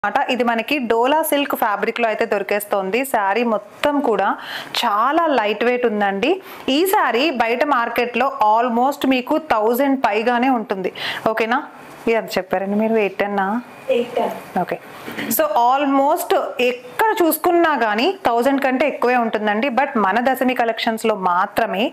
ఇది మనకి డోలా silk fabric లో అయితే దొరికేస్తుంది. శారీ మొత్తం కూడా చాలా లైట్ వెయిట్ ఉందండి. ఈ శారీ బయట మార్కెట్ లో ఆల్మోస్ట్ మీకు 1000 పైగానే ఉంటుంది. ఓకేనా, ఇది చెప్పారండి మీరు 810 ఓకే. సో ఆల్మోస్ట్ ఎక్కడ చూసుకున్నా కానీ 1000 కంటే ఎక్కువే ఉంటుందండి. బట్ మన దశమి కలెక్షన్స్ లో మాత్రమే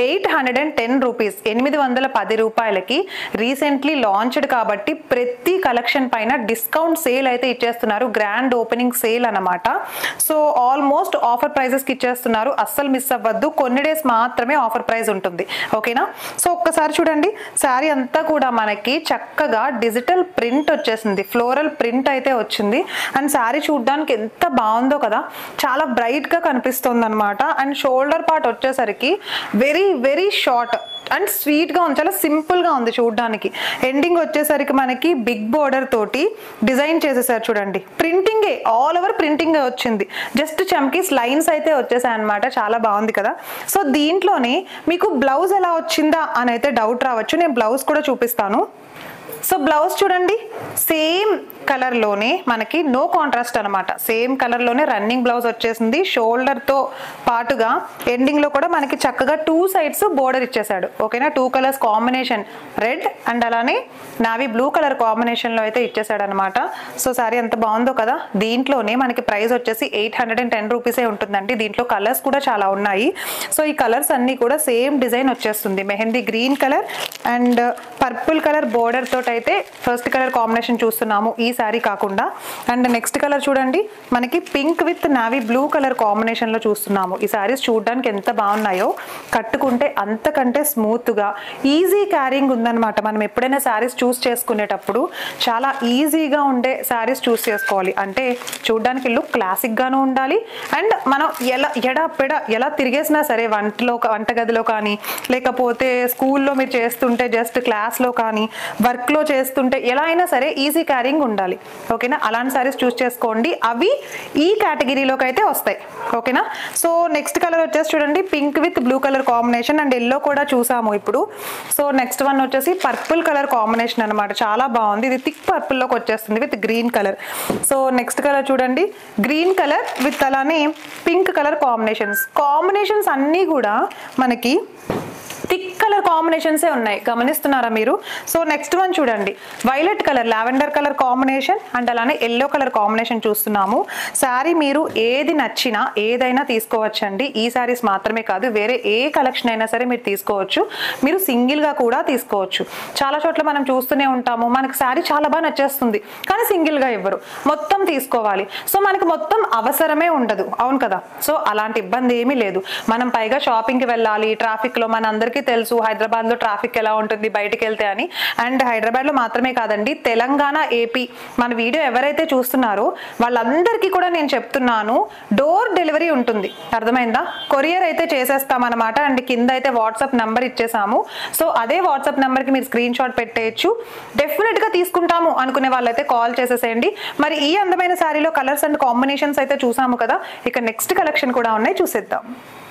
810 రూపీస్, 810 రూపాయలకి రీసెంట్లీ లాంచ్డ్ కాబట్టి ప్రతి కలెక్షన్ పైన డిస్కౌంట్ సేల్ అయితే ఇచ్చేస్తున్నారు. గ్రాండ్ ఓపెనింగ్ సేల్ అన్నమాట. సో ఆల్మోస్ట్ ఆఫర్ ప్రైజెస్ కి ఇచ్చేస్తున్నారు. అస్సలు మిస్ అవ్వద్దు. కొన్ని డేస్ మాత్రమే ఆఫర్ ప్రైస్ ఉంటుంది. ఓకేనా. సో ఒక్కసారి చూడండి, శారీ అంతా కూడా మనకి చక్కగా డిజిటల్ ప్రింట్ వచ్చేసింది. ఫ్లోరల్ ప్రింట్ అయితే వచ్చింది. అండ్ శారీ చూడడానికి ఎంత బాగుందో కదా, చాలా బ్రైట్ గా కనిపిస్తుంది అనమాట. అండ్ షోల్డర్ పార్ట్ వచ్చేసరికి very very short and sweet గా ఉంది, చాలా సింపుల్ గా ఉంది చూడడానికి. ఎండింగ్ వచ్చేసరికి మనకి బిగ్ బోర్డర్ తోటి డిజైన్ చేసేసారు చూడండి. ప్రింటింగే, ఆల్ ఓవర్ ప్రింటింగ్ వచ్చింది. జస్ట్ చమ్కీస్ లైన్స్ అయితే వచ్చేసాయి అనమాట. చాలా బాగుంది కదా. సో దీంట్లోనే మీకు బ్లౌజ్ ఎలా వచ్చిందా అని అయితే డౌట్ రావచ్చు. నేను బ్లౌజ్ కూడా చూపిస్తాను. సో బ్లౌజ్ చూడండి, సేమ్ కలర్ లోనే మనకి నో కాంట్రాస్ట్ అనమాట. సేమ్ కలర్ లోనే రన్నింగ్ బ్లౌజ్ వచ్చేసింది. షోల్డర్ తో పాటుగా ఎండింగ్ లో కూడా మనకి చక్కగా 2 సైడ్స్ బోర్డర్ ఇచ్చేసాడు. ఓకేనా. 2 కలర్స్ కాంబినేషన్, రెడ్ అండ్ అలానే నావీ బ్లూ కలర్ కాంబినేషన్ లో అయితే ఇచ్చేసాడు అనమాట. సో సారీ ఎంత బాగుందో కదా. దీంట్లోనే మనకి ప్రైస్ వచ్చేసి 810 రూపీసే ఉంటుందండి. దీంట్లో కలర్స్ కూడా చాలా ఉన్నాయి. సో ఈ కలర్స్ అన్ని కూడా సేమ్ డిజైన్ వచ్చేస్తుంది. Mehndi green colour and purple colour border తోటి అయితే ఫస్ట్ కలర్ కాంబినేషన్ చూస్తున్నాము ఈ శారీ కాకుండా. అండ్ నెక్స్ట్ కలర్ చూడండి, మనకి pink with navy blue colour combination లో చూస్తున్నాము. ఈ శారీస్ చూడడానికి ఎంత బాగున్నాయో, కట్టుకుంటే అంతకంటే స్మూత్ గా ఈజీ క్యారింగ్ ఉందన్నమాట. మనం ఎప్పుడైనా శారీస్ చూస్ చేసుకునేటప్పుడు చాలా ఈజీగా ఉండే శారీస్ చూస్ చేసుకోవాలి. అంటే చూడడానికి లుక్ క్లాసిక్ గాను ఉండాలి. అండ్ మనం ఎలా తిరిగేసినా సరే, వంటగదిలో కానీ, లేకపోతే స్కూల్లో మీరు చేస్తుంటే జస్ట్ క్లాస్ లో కానీ, వర్క్ లో చేస్తుంటే ఎలా అయినా సరే ఈజీ క్యారింగ్ ఉండాలి. ఓకేనా. అలాంటి సారీస్ చూస్ చేసుకోండి, అవి ఈ కేటగిరీలోకి అయితే వస్తాయి. ఓకేనా. సో నెక్స్ట్ కలర్ వచ్చేసి చూడండి, pink with blue colour combination and yellow కూడా చూసాము ఇప్పుడు. సో నెక్స్ట్ వన్ వచ్చేసి పర్పుల్ కలర్ కాంబినేషన్ అనమాట. చాలా బాగుంది. ఇది థిక్ పర్పుల్ లోకి వచ్చేస్తుంది with green colour. So next colour చూడండి, గ్రీన్ కలర్ విత్ అలానే పింక్ కలర్ కాంబినేషన్స్ అన్నీ కూడా మనకి థిక్ కలర్ కాంబినేషన్సే ఉన్నాయి. గమనిస్తున్నారా మీరు. సో నెక్స్ట్ వన్ చూడండి, violet colour, lavender colour combination and అలానే ఎల్లో కలర్ కాంబినేషన్ చూస్తున్నాము. శారీ మీరు ఏది నచ్చినా ఏదైనా తీసుకోవచ్చండి. ఈ శారీస్ మాత్రమే కాదు, వేరే ఏ కలెక్షన్ అయినా సరే మీరు తీసుకోవచ్చు. మీరు సింగిల్ గా కూడా తీసుకోవచ్చు. చాలా చోట్ల మనం చూస్తూనే ఉంటాము, మనకి శారీ చాలా బాగా నచ్చేస్తుంది కానీ సింగిల్ గా ఇవ్వరు, మొత్తం తీసుకోవాలి. సో మనకి మొత్తం అవసరమే ఉండదు. అవును కదా. సో అలాంటి ఇబ్బంది ఏమీ లేదు. మనం పైగా షాపింగ్ కి వెళ్ళాలి, ట్రాఫిక్ లో, మన అందరికీ తెలుసు హైదరాబాద్ లో ట్రాఫిక్ ఎలా ఉంటుంది బయటికి వెళ్తే అని. అండ్ హైదరాబాద్ లో మాత్రమే కాదండి, తెలంగాణ, ఏపీ మన వీడియో ఎవరైతే చూస్తున్నారో వాళ్ళందరికీ కూడా నేను చెప్తున్నాను, డోర్ డెలివరీ ఉంటుంది. అర్థమైందా. కొరియర్ అయితే చేసేస్తామన్నమాట. అండ్ కింద అయితే వాట్సాప్ నెంబర్ ఇచ్చేసాము. సో అదే వాట్సాప్ నెంబర్ కి మీరు స్క్రీన్ షాట్ పెట్టేయచ్చు. డెఫినెట్ గా తీసుకుంటాము అనుకునే వాళ్ళైతే కాల్ చేసేసేయండి. మరి ఈ అందమైన శారీలో కలర్స్ అండ్ కాంబినేషన్స్ అయితే చూసాము కదా. ఇక నెక్స్ట్ కలెక్షన్ కూడా ఉన్నాయి, చూసేద్దాం.